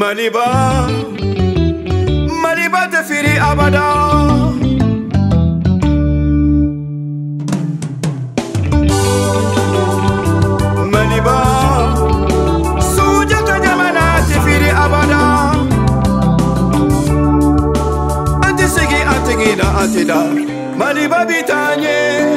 Maliba, Maliba te firi abada. Maliba, Sujata jamana te firi abada. Ante sigi ante gida ante da. Maliba bitanye.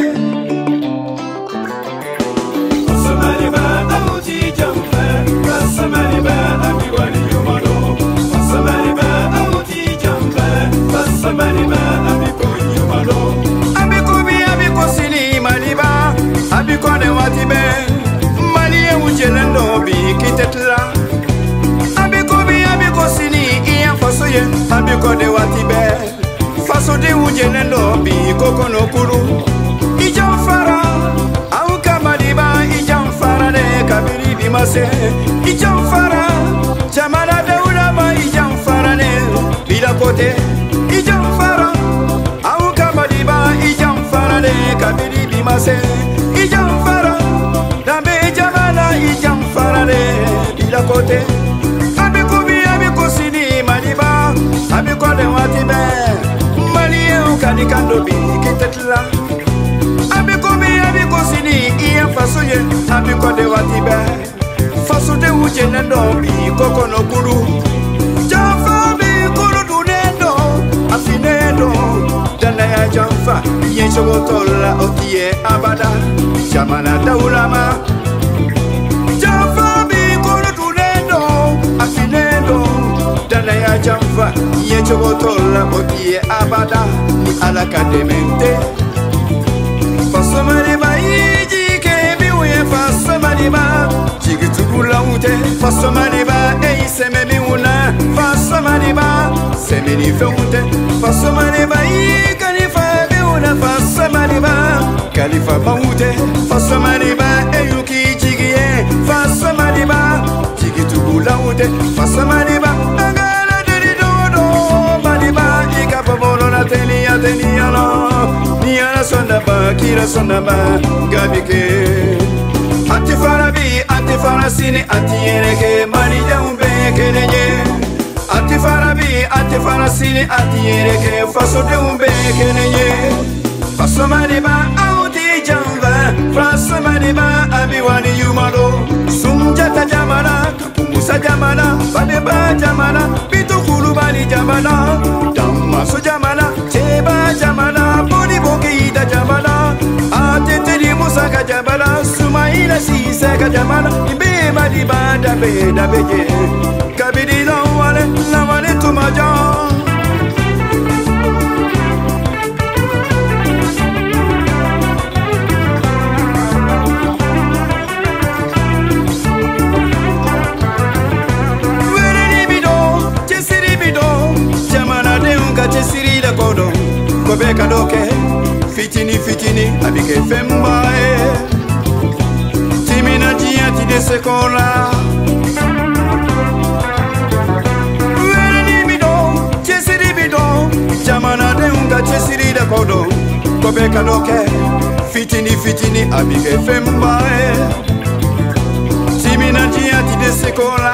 Maliba amuti jamfa, Maliba amiwani yumano. Maliba amuti jamfa, Maliba amikoni yumano. Amikubi amikosini Maliba, amikone watibe. Maliye ujelendo bi kitetla. Amikubi amikosini iya fasoye, amikone watibe. Faso de ujelendo bi kokono kuru. Ijamfara, auka Maliba ijamfara de kabiri bimase. Ijamfara, jamana de ulama ijamfara ne bila kote. Ijamfara, auka Maliba ijamfara de kabiri bimase. Ijamfara, dambe jamana ijamfara de bila kote. Abikubi abikusini Maliba, abikode watibe. Maliye ukadikando bi kitetla. Abikubi abikusini iya fasoye, abikode watibe. Faso de ujenendo bi kokono kuru. Jamfa bi kuru dunendo, afinendo. Dana ya jamfa, yenchogo tola okie abada. Jamana daulama. Jamfa bi kuru dunendo, afinendo. Dana ya jamfa, yenchogo tola okie abada. Ni alakademente. Faso Maliba ijike biwe faso Maliba. Jigitugula ute, faso Maliba seme miuna, faso Maliba semeni feunte, faso Maliba kalifa biuna, faso Maliba kalifa maute, faso Maliba yuki jigie, faso Maliba jigitugula ute, faso Maliba angala diri dodo, Maliba ikapabolo na tenia no, niana sonda ba gabike. Antifarabi, antifarasini, antiereke, Malija umbeke nenye. Antifarabi, antifarasini, antiereke, faso de umbeke nenye. Faso Maliba, auti jamba, faso Maliba, abiwani yumalo. Sumjata jamana, kapumusa jamana, badeba jamana, bitukulu bali jamana. Damaso jamana, cheba jamana, bodi boke ida jamana. Ateteri musaka jamana, Sumaila sisaka jamana, imbe Maliba dabe je. Kabidi lawale tumaja. Chesiri da kodo, kobe kadoke, fitini, abike fembae. Timina jia ti de sekola. Uere bido, chesiri bido, jamana de unga chesiri da kodo, kobe kadoke, fitini, abike fembae. Timina jia ti de sekola.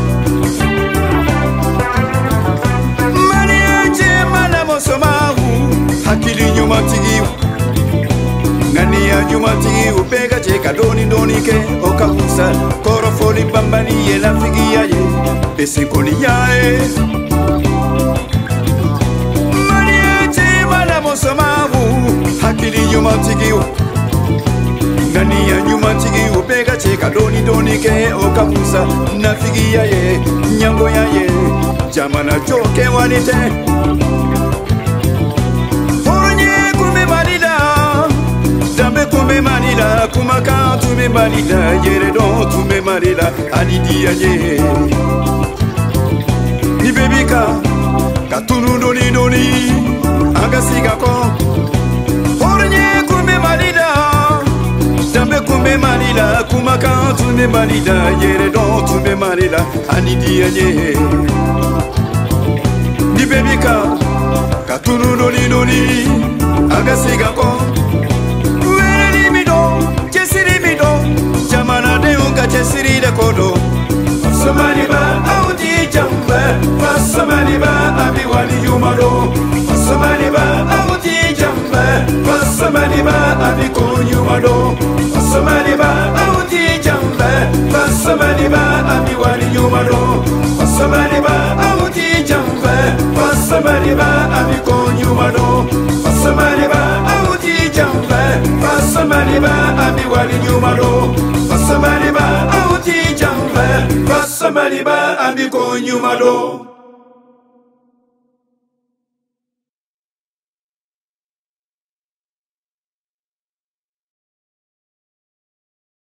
Somahu hakili nyuma tigi ngani ya nyuma tigi upega cheka doni ke okakusa korofoli bambani ye la figi ya ye pesikoni ya e mani chema na mosomahu hakili nyuma tigi ngani ya nyuma tigi upega cheka doni ke okakusa na figi ya ye nyango ya ye jamana choke walite. Manila, kumaka tume Manila, yeredo tume Manila, adidia ye. Ni bebika, katunu doni, agasiga ko. Ornye kume Manila, dambe kume Manila, kumaka tume Manila, yeredo tume Manila, adidia ye. Ni bebika, katunu doni, agasiga ko. Chesiri de kodo, Faso Maliba, auti jamba. Pasamaniba abiwani yumado Pasamaniba amuti jamba Pasamaniba abikonyumado Pasamaniba amuti jamba Pasamaniba abiwani yumado Pasamaniba amuti jamba Pasamaniba abikonyumado Pasamaniba amuti jamba Pasamaniba abiwani yumado Pasamaniba amuti jamba Pasamaniba abikonyumado